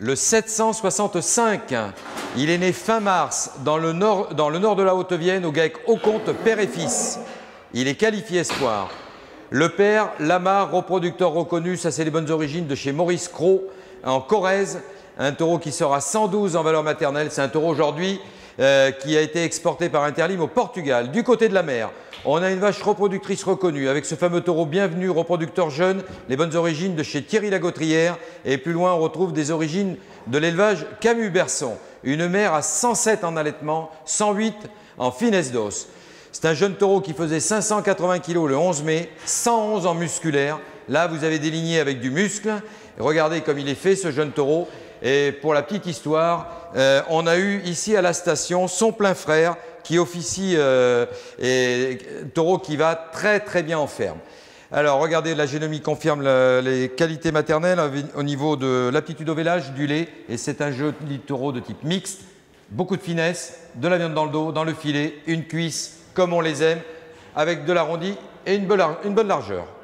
le 765. Il est né fin mars dans le nord de la Haute-Vienne au GAEC Aucomte, père et fils. Il est qualifié espoir. Le père, Lamar, reproducteur reconnu, ça c'est les bonnes origines de chez Maurice Cros en Corrèze. Un taureau qui sera 112 en valeur maternelle. C'est un taureau aujourd'hui qui a été exporté par Interlim au Portugal. Du côté de la mère, on a une vache reproductrice reconnue avec ce fameux taureau bienvenu, reproducteur jeune, les bonnes origines de chez Thierry Lagautrière. Et plus loin, on retrouve des origines de l'élevage Camus-Berson. Une mère à 107 en allaitement, 108 en finesse d'os. C'est un jeune taureau qui faisait 580 kg le 11 mai, 111 en musculaire. Là, vous avez des lignées avec du muscle. Regardez comme il est fait, ce jeune taureau. Et pour la petite histoire, on a eu ici à la station son plein frère qui officie et taureau qui va très très bien en ferme. Alors regardez, la génomie confirme les qualités maternelles au niveau de l'aptitude au vélage, du lait. Et c'est un joli taureau de type mixte. Beaucoup de finesse, de la viande dans le dos, dans le filet, une cuisse comme on les aime, avec de l'arrondi et une bonne largeur.